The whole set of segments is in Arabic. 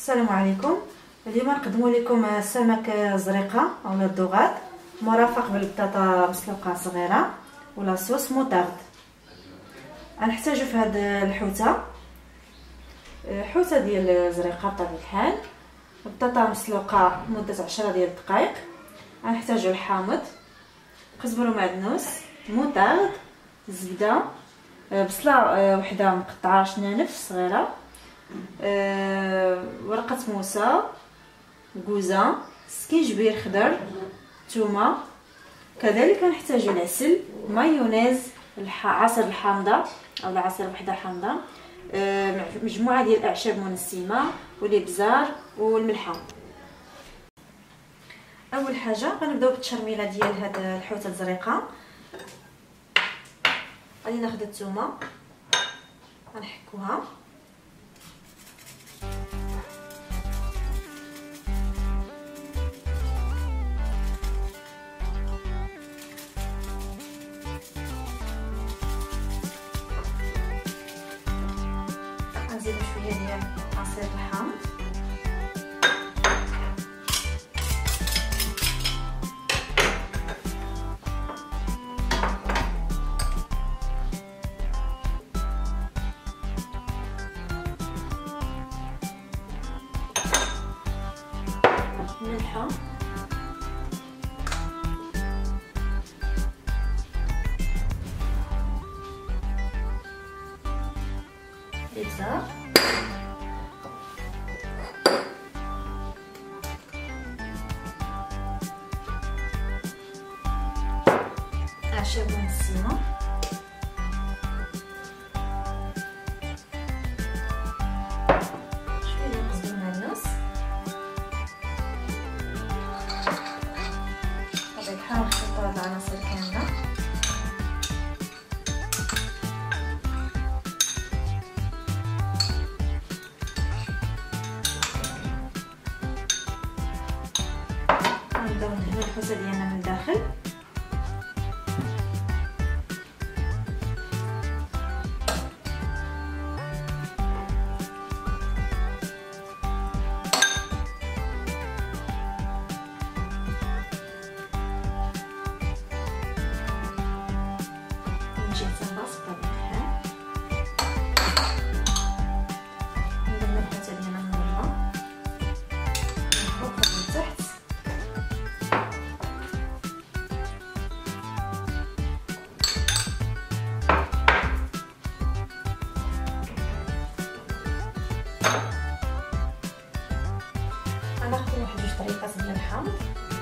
السلام عليكم. اليوم نقدموا لكم سمك زريقه اولا الدوغات مرافق بالبطاطا مسلوقه صغيره ولا صوص موطارد. غنحتاجو في هاد الحوته حوته ديال زريقه بطبيعه الحال، بطاطا مسلوقه لمده 10 ديال الدقائق، غنحتاجو الحامض، قزبر ومعدنوس، موطارد، زبده، بصله وحده مقطعه نانف صغيره، ورقه موسى، كوزه، سكينجبير خضر، ثومه. كذلك نحتاج العسل، مايونيز، عصير الحامضه او عصير وحده حامضه، مجموعه ديال الاعشاب منسمه والابزار والملحه. اول حاجه غنبداو بالتشرميله ديال هاد الحوته الزريقه. غادي ناخذ الثومه غنحكوها، غنزيدو شويه ديال عصير الحامض، ملحه، الابزار، اعشاب منسمه، شويه ديال قزبر ومعدنوس، بطبيعه الحال نخلطو هاد العناصر كامله. نبداو ندهنو الحوته ديالنا من الداخل، نجي نتنبص بطبيعة الحال. ندهنو الحوته ديالنا من برا من فوق ومن تحت، غناخدو واحد جوج طريقات ديال الحامض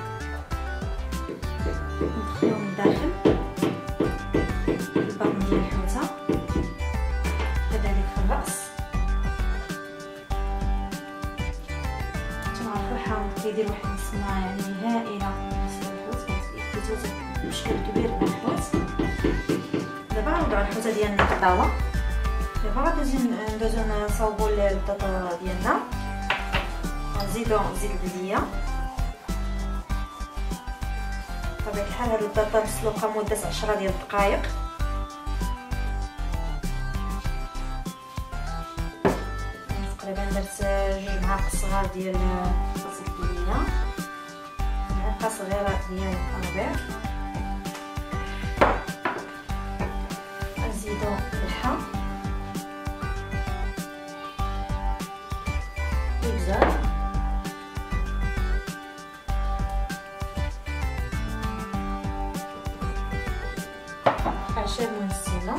ندخلوهم من الداخل البطن ديال الحوته، كذلك في الراس. تعرفوا الحامض كيدير واحد النسمه يعني هائله بالنسبه للحوت، كيتوجد بشكل كبير من الحوت. دابا غنوضعو الحوته ديالنا في الطاوه، دابا غادي ندوزو نصاوبو البطاطا ديالنا، غنزيدو زيت البلديه. بطبيعه الحال هاد البطاطا مسلوقه مده 10 ديال الدقائق. تقريبا درت 2 معالق صغار ديال بصل البلديه، معلقه صغيره ديال الربيع، غنزيدو ملحه، الابزار، اعشاب منسمه،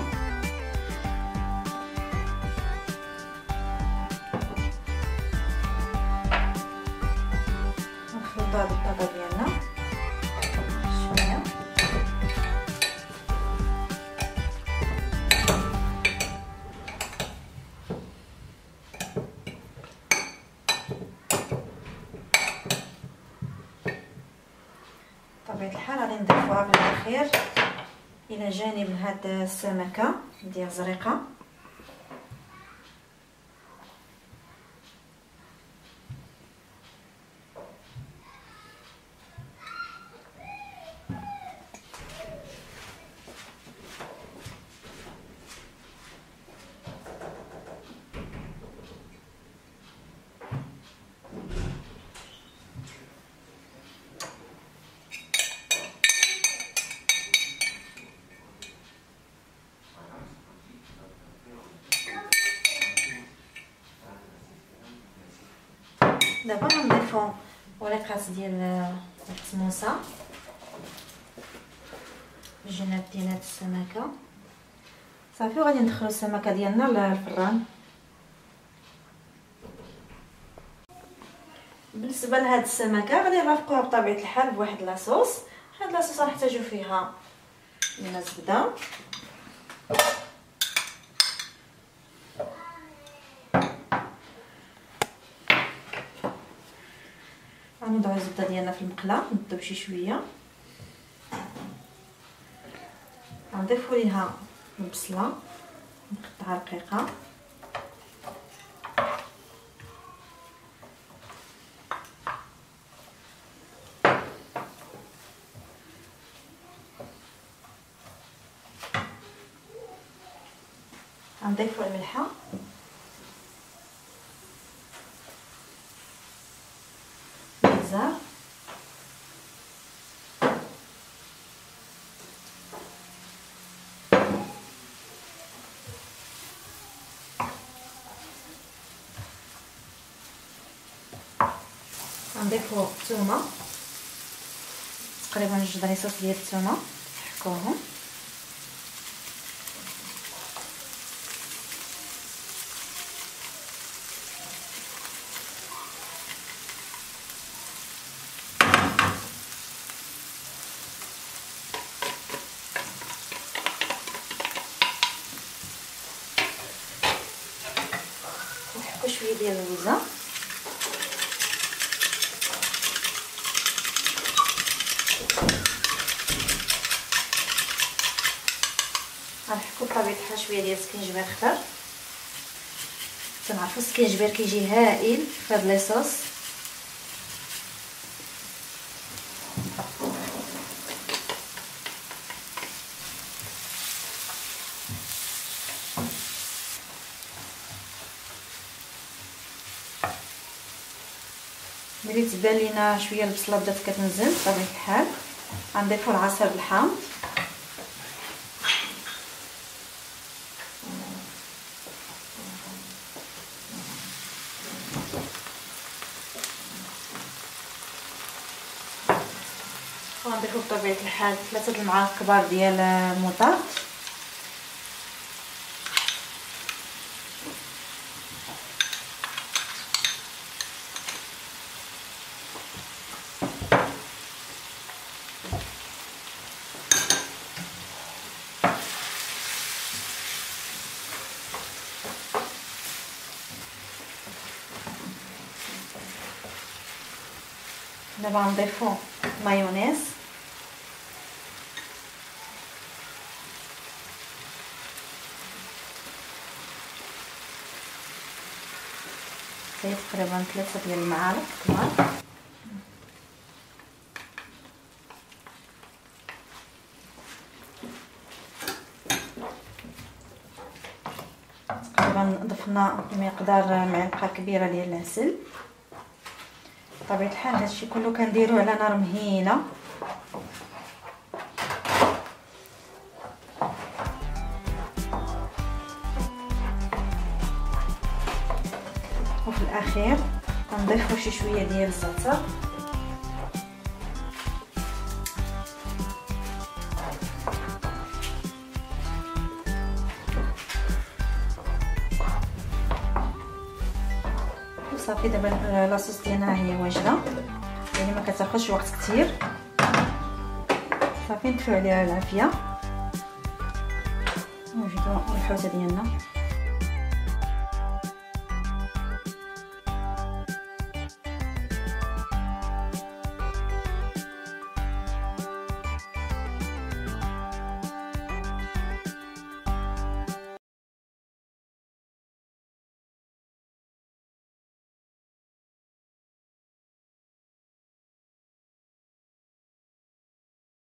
نخلطو هاد البطاطا ديالنا شويه، بطبيعه الحال غادي نضيفوها في الاخير الى جانب هاد السمكه ديال زريقه. دابا غنضيفو وريقات ديال السموسه الجناب ديال هاد السمكه. صافي وغادي ندخلو السمكه ديالنا للفران. بالنسبه لهاد السمكه غادي نرافقوها بطبيعه الحال بواحد لاصوص. هاد لاصوص غنحتاجو فيها من الزبده، غنوضعو الزبده ديالنا في المقله نبداو بشي شويه، غنضيفو ليها البصله مقطعه رقيقه، غنضيفو الملحه، الابزار، غنضيفو الثومه تقريبا 2 ضريصات ديال الثومه نحكوهم، نحكو شويه ديال اللوزه، غنحكو بطبيعه الحال شويه ديال السكينجبير خضر. تنعرفوا السكينجبير كيجي هائل في هاد ليصوص. ملي تبان لينا شويه البصله بدات كتنزل بطبيعه الحال غنضيفو العصير الحامض، وغنضيفو بطبيعه الحال 3 المعالق كبار ديال المطارد، دابا غنضيفو مايونيز، تقريبا 3 ديال المعالق كبار، تقريبا ضفنا مقدار معلقه كبيره ديال العسل. بطبيعه الحال هادشي كله كنديروه على نار مهينه، وفي الاخير كنضيفو شي شويه ديال الزعتر، صافي. دابا لاصوص ديالنا هي واجده، يعني ما كتاخذش وقت كثير. صافي ندفعو عليها العافيه ونوجدو الحوته ديالنا.